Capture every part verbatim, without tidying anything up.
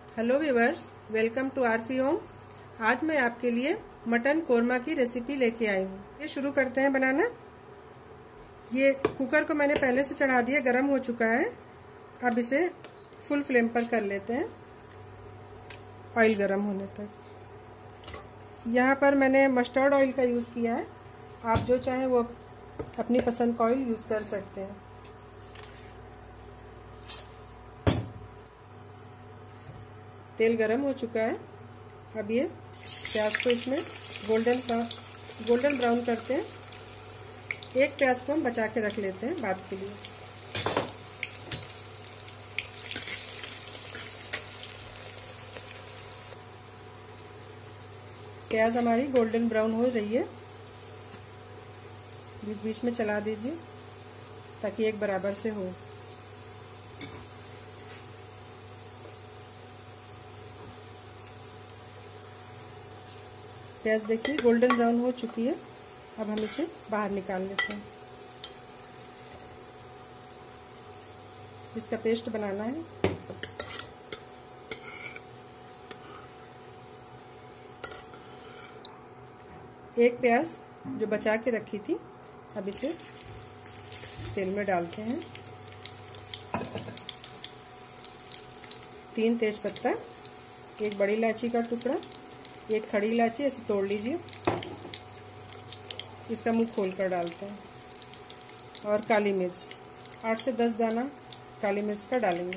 Hello viewers, welcome to RP home. आज मैं आपके लिए मटन कोरमा की रेसिपी लेके आई हूँ। ये शुरू करते हैं बनाना। ये कुकर को मैंने पहले से चढ़ा दिया, गर्म हो चुका है। अब इसे फुल फ्लेम पर कर लेते हैं ऑयल गर्म होने तक। यहाँ पर मैंने मस्टर्ड ऑयल का यूज़ किया है, आप जो चाहें वो अपनी पसंद का ऑयल यूज़ कर सकते हैं। तेल गरम हो चुका है। अब ये प्याज को इसमें गोल्डन गोल्डन ब्राउन करते हैं। एक प्याज को हम बचा के रख लेते हैं बाद के लिए। प्याज हमारी गोल्डन ब्राउन हो रही है, बीच बीच में चला दीजिए ताकि एक बराबर से हो। प्याज देखिए गोल्डन ब्राउन हो चुकी है। अब हम इसे बाहर निकाल लेते हैं। इसका पेस्ट बनाना है। एक प्याज जो बचा के रखी थी, अब इसे तेल में डालते हैं। तीन तेजपत्ता, एक बड़ी इलायची का टुकड़ा, एक खड़ी इलायची ऐसे तोड़ लीजिए, इसका मुंह खोल कर डालते हैं। और काली मिर्च आठ से दस दाना काली मिर्च का डालेंगे।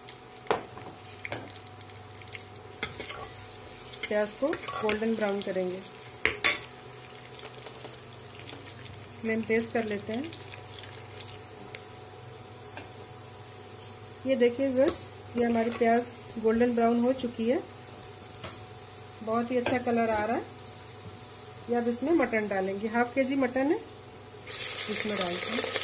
प्याज को गोल्डन ब्राउन करेंगे। फ्लेम तेज कर लेते हैं। ये देखिए बस, ये हमारी प्याज गोल्डन ब्राउन हो चुकी है। बहुत ही अच्छा कलर आ रहा है। ये अब इसमें मटन डालेंगे। हाफ के जी मटन है, इसमें डालते हैं।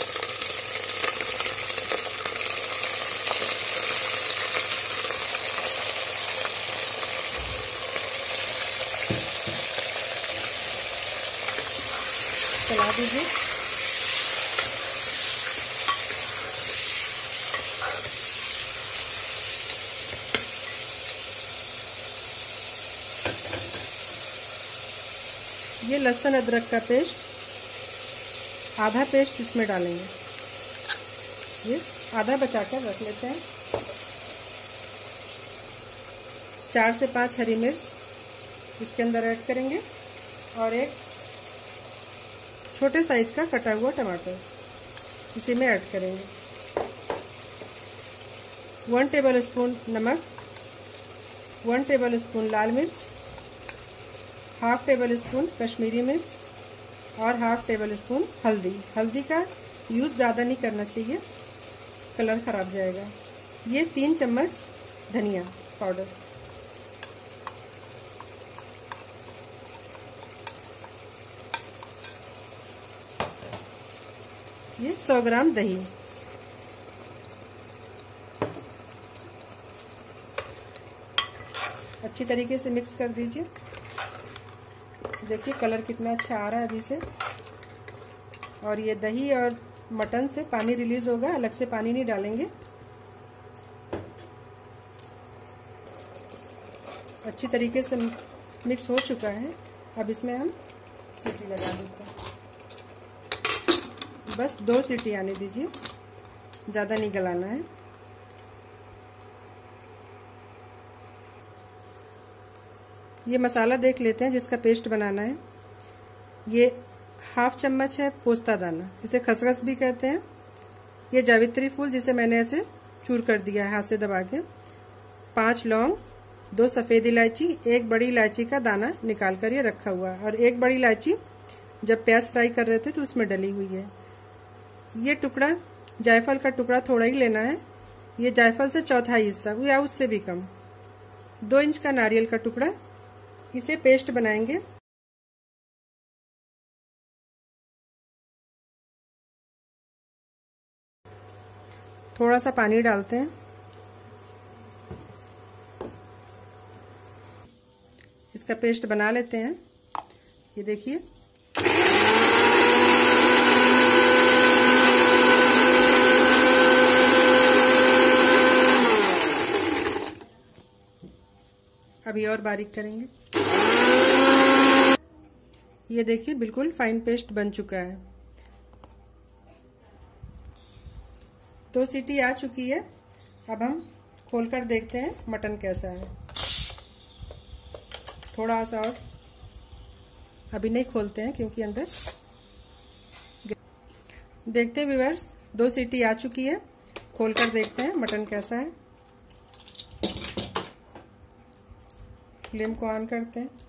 चला दीजिए। ये लहसुन अदरक का पेस्ट, आधा पेस्ट इसमें डालेंगे। ये आधा बचाकर रख लेते हैं। चार से पांच हरी मिर्च इसके अंदर ऐड करेंगे और एक छोटे साइज का कटा हुआ टमाटर इसी में ऐड करेंगे। वन टेबल स्पून नमक, वन टेबल स्पून लाल मिर्च, हाफ टेबल स्पून कश्मीरी मिर्च और हाफ टेबल स्पून हल्दी। हल्दी का यूज़ ज़्यादा नहीं करना चाहिए, कलर खराब जाएगा। ये तीन चम्मच धनिया पाउडर, ये सौ ग्राम दही, अच्छी तरीके से मिक्स कर दीजिए। देखिए कलर कितना अच्छा आ रहा है अभी से। और ये दही और मटन से पानी रिलीज होगा, अलग से पानी नहीं डालेंगे। अच्छी तरीके से मिक्स हो चुका है। अब इसमें हम सीटी लगा देते हैं। बस दो सीटी आने दीजिए, ज़्यादा नहीं गलाना है। ये मसाला देख लेते हैं जिसका पेस्ट बनाना है। ये हाफ चम्मच है पोस्ता दाना, इसे खसखस भी कहते हैं। ये जावित्री फूल जिसे मैंने ऐसे चूर कर दिया है हाथ से दबा के। पांच लौंग, दो सफ़ेद इलायची, एक बड़ी इलायची का दाना निकाल कर ये रखा हुआ है। और एक बड़ी इलायची जब प्याज फ्राई कर रहे थे तो उसमें डली हुई है। ये टुकड़ा जायफल का टुकड़ा थोड़ा ही लेना है। ये जायफल से चौथाई हिस्सा या उससे भी कम। दो इंच का नारियल का टुकड़ा, इसे पेस्ट बनाएंगे। थोड़ा सा पानी डालते हैं। इसका पेस्ट बना लेते हैं। ये देखिए अभी और बारीक करेंगे। ये देखिए बिल्कुल फाइन पेस्ट बन चुका है। दो सीटी आ चुकी है। अब हम खोलकर देखते हैं मटन कैसा है। थोड़ा सा और, अभी नहीं खोलते हैं क्योंकि अंदर देखते हैं व्यूअर्स, दो सीटी आ चुकी है। खोलकर देखते हैं मटन कैसा है। फ्लेम को ऑन करते हैं।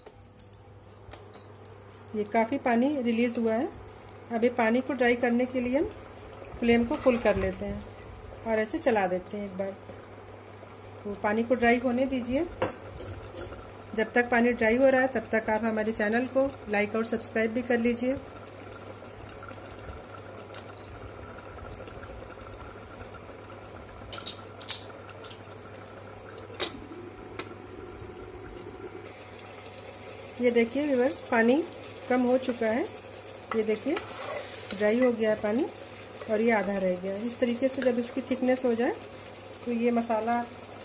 ये काफ़ी पानी रिलीज हुआ है। अभी पानी को ड्राई करने के लिए हम फ्लेम को फुल कर लेते हैं और ऐसे चला देते हैं एक बार। तो पानी को ड्राई होने दीजिए। जब तक पानी ड्राई हो रहा है तब तक आप हमारे चैनल को लाइक और सब्सक्राइब भी कर लीजिए। ये देखिए व्यूअर्स, पानी कम हो चुका है। ये देखिए ड्राई हो गया है पानी और ये आधा रह गया। इस तरीके से जब इसकी थिकनेस हो जाए तो ये मसाला,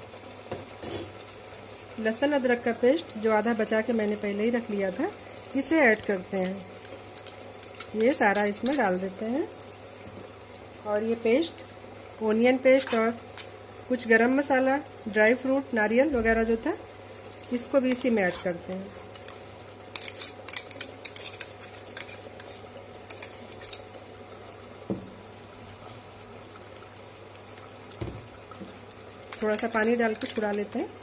लहसुन अदरक का पेस्ट जो आधा बचा के मैंने पहले ही रख लिया था, इसे ऐड करते हैं। ये सारा इसमें डाल देते हैं और ये पेस्ट, ओनियन पेस्ट और कुछ गरम मसाला, ड्राई फ्रूट, नारियल वगैरह जो था, इसको भी इसी में ऐड करते हैं। थोड़ा सा पानी डाल के छुड़ा लेते हैं।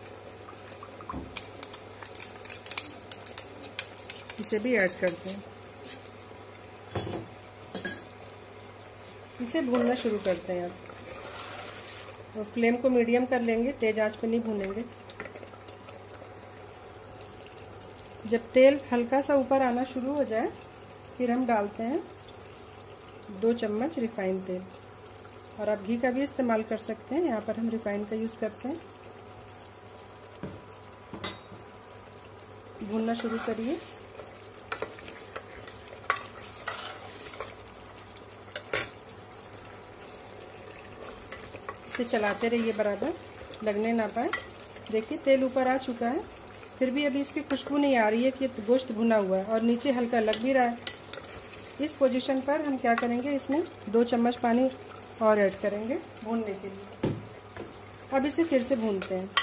इसे भी ऐड करते हैं। इसे भूनना शुरू करते हैं अब। और फ्लेम को मीडियम कर लेंगे, तेज आंच पे नहीं भूनेंगे। जब तेल हल्का सा ऊपर आना शुरू हो जाए फिर हम डालते हैं दो चम्मच रिफाइंड तेल। और आप घी का भी इस्तेमाल कर सकते हैं, यहाँ पर हम रिफाइंड का यूज़ करते हैं। भूनना शुरू करिए। इसे चलाते रहिए बराबर, लगने ना पाए। देखिए तेल ऊपर आ चुका है, फिर भी अभी इसकी खुशबू नहीं आ रही है कि गोश्त भुना हुआ है और नीचे हल्का लग भी रहा है। इस पोजीशन पर हम क्या करेंगे, इसमें दो चम्मच पानी और ऐड करेंगे भूनने के लिए। अब इसे फिर से भूनते हैं।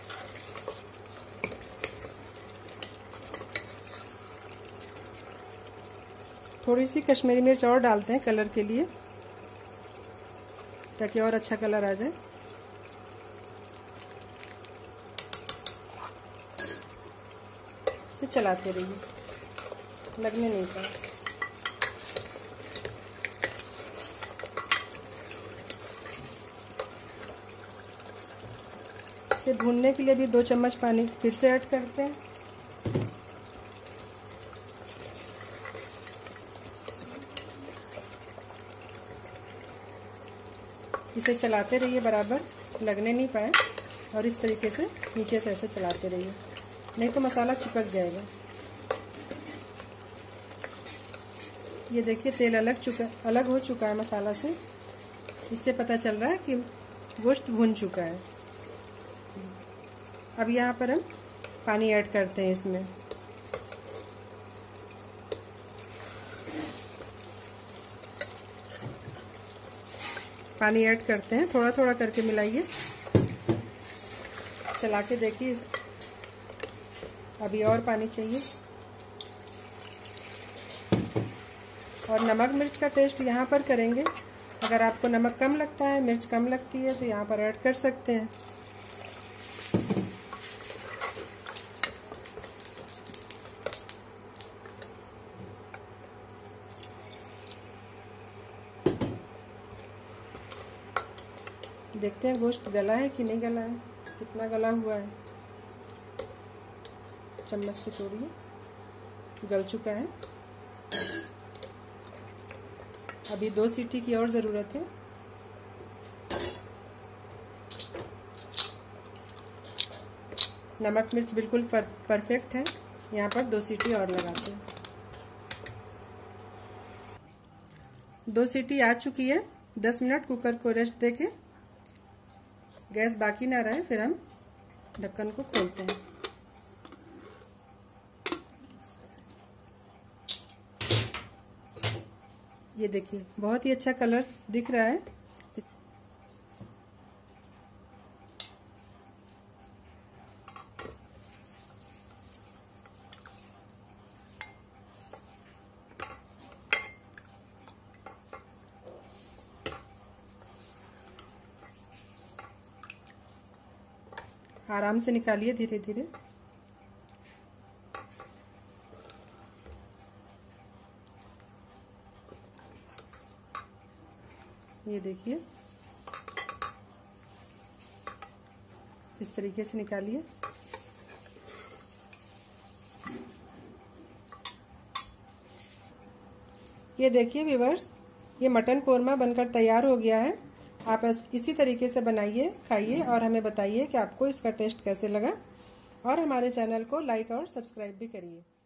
थोड़ी सी कश्मीरी मिर्च और डालते हैं कलर के लिए, ताकि और अच्छा कलर आ जाए। इसे चलाते रहिए, लगने नहीं पाए। इसे भूनने के लिए भी दो चम्मच पानी फिर से ऐड करते हैं। इसे चलाते रहिए बराबर, लगने नहीं पाए। और इस तरीके से नीचे से ऐसे चलाते रहिए, नहीं तो मसाला चिपक जाएगा। ये देखिए तेल अलग चुका अलग हो चुका है मसाला से। इससे पता चल रहा है कि गोश्त भुन चुका है। अब यहाँ पर हम पानी ऐड करते हैं इसमें। पानी ऐड करते हैं, थोड़ा थोड़ा करके मिलाइए। चला के देखिए, अभी और पानी चाहिए। और नमक मिर्च का टेस्ट यहाँ पर करेंगे। अगर आपको नमक कम लगता है, मिर्च कम लगती है, तो यहाँ पर ऐड कर सकते हैं। देखते हैं गोश्त गला है कि नहीं गला है, कितना गला हुआ है। चम्मच से तोड़िए, गल चुका है। अभी दो सीटी की और ज़रूरत है। नमक मिर्च बिल्कुल पर, परफेक्ट है। यहाँ पर दो सीटी और लगाते हैं। दो सीटी आ चुकी है। दस मिनट कुकर को रेस्ट देके, गैस बाकी ना रहे, फिर हम ढक्कन को खोलते हैं। ये देखिए बहुत ही अच्छा कलर दिख रहा है। आराम से निकालिए धीरे धीरे। ये देखिए इस तरीके से निकालिए। ये देखिए व्यूअर्स, ये मटन कोरमा बनकर तैयार हो गया है। आप इसी तरीके से बनाइए, खाइए और हमें बताइए कि आपको इसका टेस्ट कैसे लगा। और हमारे चैनल को लाइक और सब्सक्राइब भी करिए।